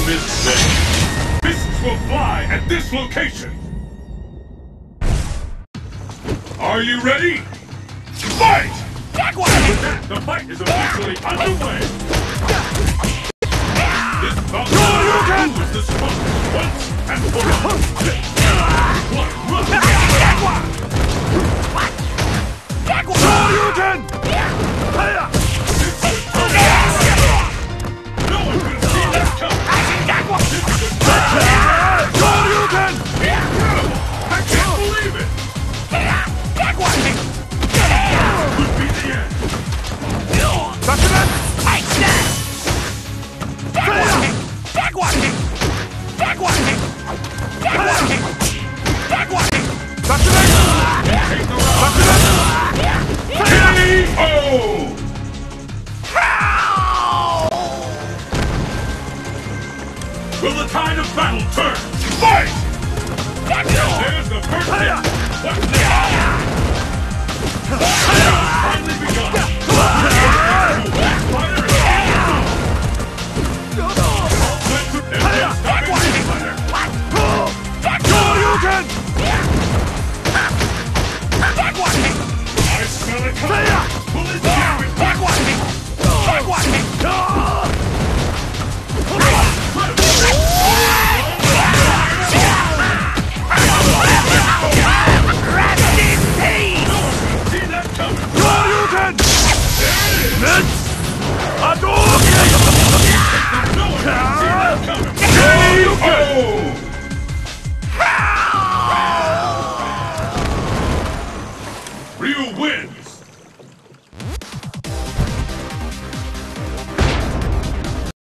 this thing. Fists will fly at this location. Are you ready? Fight! With that, the fight is officially underway. This bout who is the strongest once and for all. No one can see this coming. I can't believe it. Could be the end. KO! Will the tide of battle turn? Fight! There's the first hit. What's next? Finally begun. I smell it coming. Pull it down. Let's